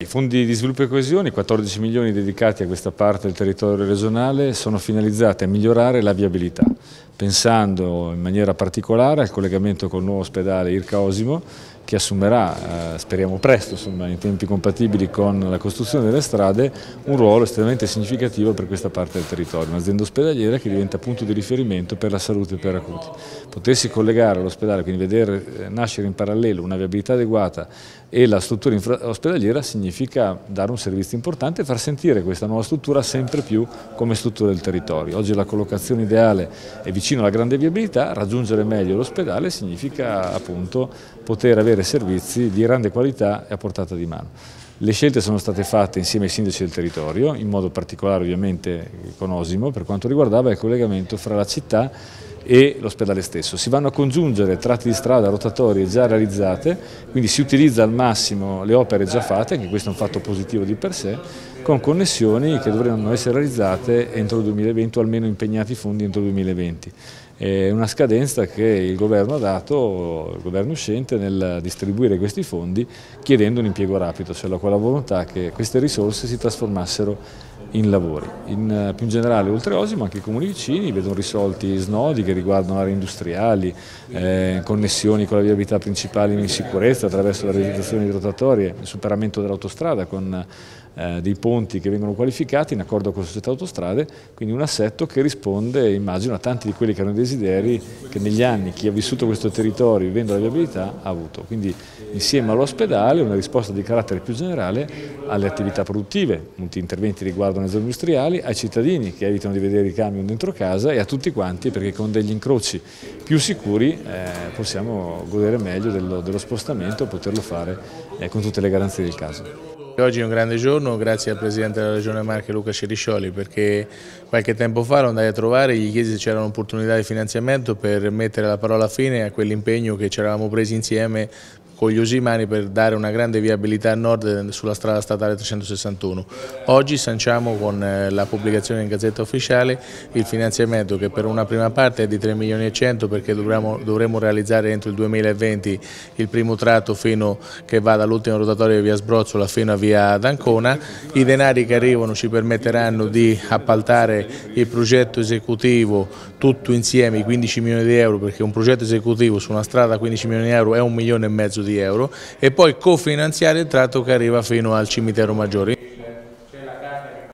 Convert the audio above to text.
I fondi di sviluppo e coesione, 14 milioni dedicati a questa parte del territorio regionale, sono finalizzati a migliorare la viabilità, pensando in maniera particolare al collegamento col nuovo ospedale Irca Osimo, che assumerà, speriamo presto, insomma, in tempi compatibili con la costruzione delle strade, un ruolo estremamente significativo per questa parte del territorio, un'azienda ospedaliera che diventa punto di riferimento per la salute per acuti. Potersi collegare all'ospedale, quindi vedere nascere in parallelo una viabilità adeguata e la struttura ospedaliera significa dare un servizio importante e far sentire questa nuova struttura sempre più come struttura del territorio. Oggi la collocazione ideale è vicino alla grande viabilità, raggiungere meglio l'ospedale significa appunto poter avere servizi di grande qualità e a portata di mano. Le scelte sono state fatte insieme ai sindaci del territorio, in modo particolare ovviamente con Osimo, per quanto riguardava il collegamento fra la città e l'ospedale stesso. Si vanno a congiungere tratti di strada rotatorie già realizzate, quindi si utilizza al massimo le opere già fatte, anche questo è un fatto positivo di per sé, con connessioni che dovranno essere realizzate entro il 2020 o almeno impegnati i fondi entro il 2020. È una scadenza che il governo ha dato, il governo uscente, nel distribuire questi fondi chiedendo un impiego rapido, cioè con la volontà che queste risorse si trasformassero in lavori. Più in generale, oltre Osimo, anche i comuni vicini vedono risolti snodi che riguardano aree industriali, connessioni con la viabilità principale in sicurezza attraverso la realizzazione di rotatorie, il superamento dell'autostrada con dei ponti che vengono qualificati in accordo con la società autostrade, quindi un assetto che risponde, immagino, a tanti di quelli che erano i desideri che negli anni chi ha vissuto questo territorio vivendo la viabilità ha avuto. Quindi insieme all'ospedale una risposta di carattere più generale alle attività produttive, molti interventi riguardano le zone industriali, ai cittadini che evitano di vedere i camion dentro casa e a tutti quanti, perché con degli incroci più sicuri possiamo godere meglio dello spostamento e poterlo fare con tutte le garanzie del caso. Oggi è un grande giorno, grazie al Presidente della Regione Marche Luca Ceriscioli, perché qualche tempo fa lo andai a trovare e gli chiesi se c'era un'opportunità di finanziamento per mettere la parola fine a quell'impegno che ci eravamo presi insieme con gli Usimani per dare una grande viabilità a nord sulla strada statale 361. Oggi sanciamo con la pubblicazione in Gazzetta Ufficiale il finanziamento che per una prima parte è di 3 milioni e 100 perché dovremo realizzare entro il 2020 il primo tratto fino che va dall'ultima rotatoria di via Sbrozzola fino a via d'Ancona. I denari che arrivano ci permetteranno di appaltare il progetto esecutivo tutto insieme, i 15 milioni di euro, perché un progetto esecutivo su una strada a 15 milioni di euro è 1,5 milioni di euro, e poi cofinanziare il tratto che arriva fino al cimitero Maggiore.